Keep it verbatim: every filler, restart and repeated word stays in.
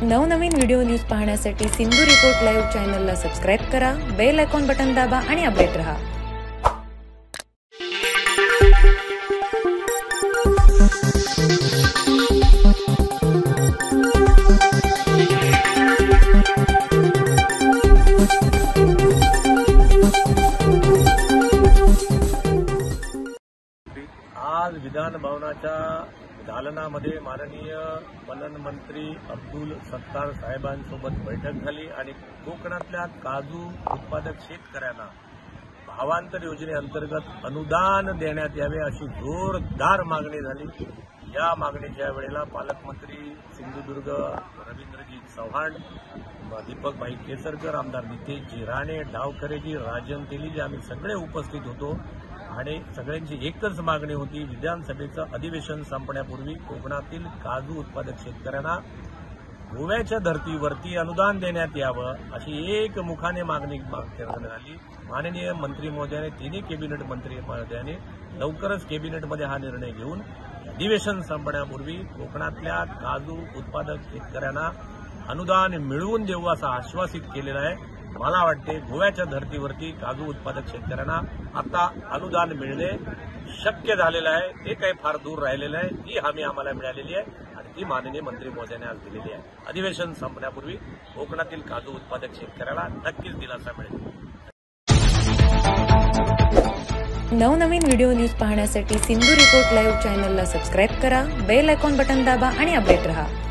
नवनवीन video news पाहण्यासाठी Sindhu report live चॅनलला सबस्क्राइब करा, बेल आयकॉन बटन दाबा आणि अपडेट रहा। आज विधान भवनाच्या दालनामध्ये माननीय पणन मंत्री अब्दुल सत्तार साहेबांसोबत बैठक झाली आणि कोकणातल्या काजू उत्पादक शेतकऱ्यांना भावांतर योजनेअंतर्गत अनुदान देण्यात यावे अशी जोरदार मागणी झाली। या मागणीच्या वेळेला पालकमंत्री सिंधुदुर्ग रवींद्रजी चव्हाण, दीपक भाई केसरकर, आमदार नितेशजी राणे, डावकरेजी, राजन तेलीजी आम्ही सगळे उपस्थित होतो आणि सगळ्यांची एकच मागणी होती, विधानसभेचं अधिवेशन संपण्यापूर्वी कोकणातील काजू उत्पादक शेतकऱ्यांना गोव्याच्या धर्तीवरती अनुदान देण्यात यावं अशी एक मुखाने मागणी करण्यात आली। माननीय मंत्री महोदयाने, तिन्ही कॅबिनेट मंत्री महोदयाने लवकरच कॅबिनेटमध्ये हा निर्णय घेऊन अधिवेशन संपण्यापूर्वी कोकणातल्या काजू उत्पादक शेतकऱ्यांना अनुदान मिळवून देऊ असं आश्वासित केलेलं आहे। मला वाटते गोव्याच्या धर्तीवरती काजू उत्पादक शेतकऱ्यांना आता अनुदान मिळणे शक्य झालेलं आहे, ते काही फार दूर राहिलेलं आहे। ती हमी आम्हाला मिळालेली आहे आणि ती माननीय मंत्री महोदयाने आज दिलेली आहे। अधिवेशन संपण्यापूर्वी कोकणातील काजू उत्पादक शेतकऱ्याला नक्कीच दिलासा मिळेल। नवनवीन व्हिडिओ न्यूज पाहण्यासाठी सिंधू रिपोर्ट लाईव्ह चॅनलला सबस्क्राइब करा, बेल आयकॉन बटन दाबा आणि अपडेट रहा।